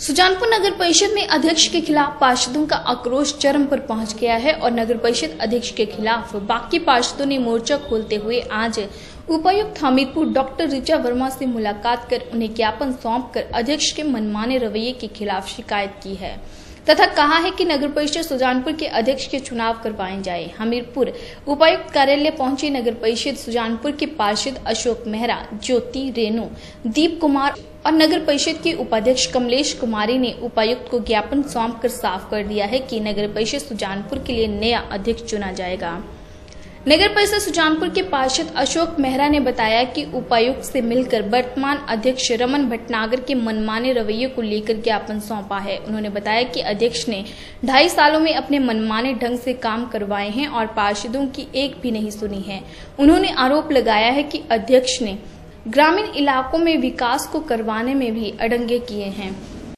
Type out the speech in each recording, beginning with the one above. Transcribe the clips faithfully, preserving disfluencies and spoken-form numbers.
सुजानपुर नगर परिषद में अध्यक्ष के खिलाफ पार्षदों का आक्रोश चरम पर पहुंच गया है और नगर परिषद अध्यक्ष के खिलाफ बाकी पार्षदों ने मोर्चा खोलते हुए आज उपायुक्त हमीरपुर डॉक्टर ऋचा वर्मा से मुलाकात कर उन्हें ज्ञापन सौंपकर अध्यक्ष के मनमाने रवैये के खिलाफ शिकायत की है तथा कहा है कि नगर परिषद सुजानपुर के अध्यक्ष के चुनाव करवाए जाए। हमीरपुर उपायुक्त कार्यालय पहुंचे नगर परिषद सुजानपुर के पार्षद अशोक मेहरा, ज्योति, रेणु, दीप कुमार और नगर परिषद के उपाध्यक्ष कमलेश कुमारी ने उपायुक्त को ज्ञापन सौंपकर साफ कर दिया है कि नगर परिषद सुजानपुर के लिए नया अध्यक्ष चुना जाएगा। नगर परिषद सुजानपुर के पार्षद अशोक मेहरा ने बताया कि उपायुक्त से मिलकर वर्तमान अध्यक्ष रमन भटनागर के मनमाने रवैये को लेकर ज्ञापन सौंपा है। उन्होंने बताया कि अध्यक्ष ने ढाई सालों में अपने मनमाने ढंग से काम करवाए हैं और पार्षदों की एक भी नहीं सुनी है। उन्होंने आरोप लगाया है कि अध्यक्ष ने ग्रामीण इलाकों में विकास को करवाने में भी अड़ंगे किए हैं।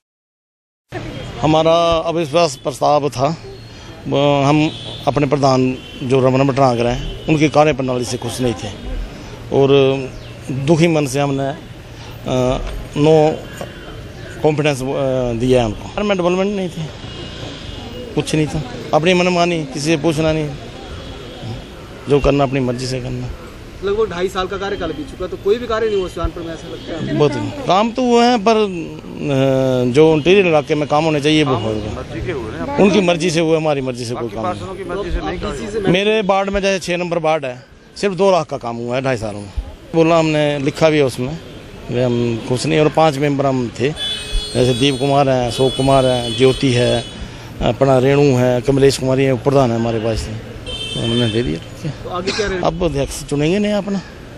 हमारा अविश्वास प्रस्ताव था। हम अपने प्रधान जो रमन भटनागर हैं उनकी कार्य प्रणाली से खुश नहीं थे और दुखी मन से हमने नो कॉन्फिडेंस दिया है उनको। में डेवलपमेंट नहीं थी, कुछ नहीं था, अपनी मनमानी, किसी से पूछना नहीं, जो करना अपनी मर्जी से करना। लगभग ढाई साल का कार्यकाल बीत चुका तो कोई भी कार्य नहीं हुआ सुजानपुर में, ऐसा लगता है? बहुत काम तो हुए हैं पर जो इंटीरियर इलाके में काम होने चाहिए वो होगा। उनकी मर्जी से हुआ, हमारी मर्जी से कोई काम नहीं। मेरे वार्ड में जैसे छः नंबर वार्ड है, सिर्फ दो लाख का काम हुआ है ढाई सालों में। बोला हमने लिखा भी है उसमें, वे हम खुश नहीं। और पाँच मेंबर हम थे, जैसे दीप कुमार हैं, अशोक कुमार है, ज्योति है, अपना रेणु है, कमलेश कुमारी है, प्रधान है हमारे पास से, उन्होंने दे दिया। तो आगे क्या रहेगा? अब अध्यक्ष चुनेंगे नहीं अपना।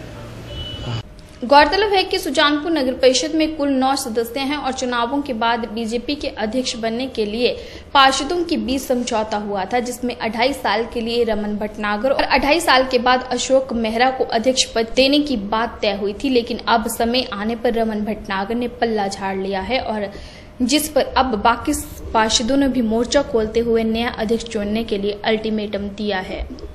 गौरतलब है कि सुजानपुर नगर परिषद में कुल नौ सदस्य हैं और चुनावों के बाद बीजेपी के अध्यक्ष बनने के लिए पार्षदों के बीच समझौता हुआ था, जिसमें अढ़ाई साल के लिए रमन भटनागर और अढ़ाई साल के बाद अशोक मेहरा को अध्यक्ष पद देने की बात तय हुई थी। लेकिन अब समय आने पर रमन भटनागर ने पल्ला झाड़ लिया है और जिस पर अब बाकी पार्षदों ने भी मोर्चा खोलते हुए नया अध्यक्ष चुनने के लिए अल्टीमेटम दिया है।